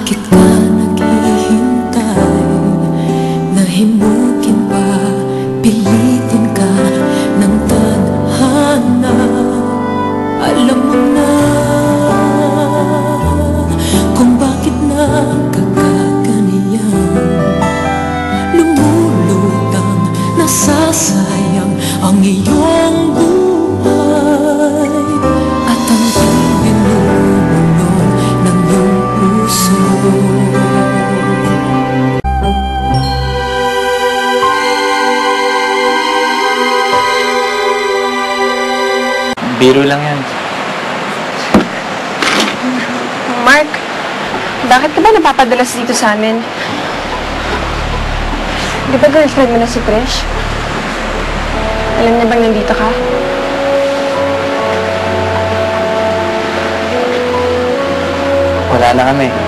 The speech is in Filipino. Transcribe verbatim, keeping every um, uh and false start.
Bakit ka naghihintay? Nahimukin pa, pilitin ka ng tadhana. Alam mo na kung bakit nagkakaganyan. Lumulutang, nasasayang ang iyong buhay, at ang binulong ng iyong puso. Biro lang yan. Mark, bakit ka ba napapadalas dito sa amin? Di ba girlfriend mo na si Presh? Alam niya bang nandito ka? Wala na kami.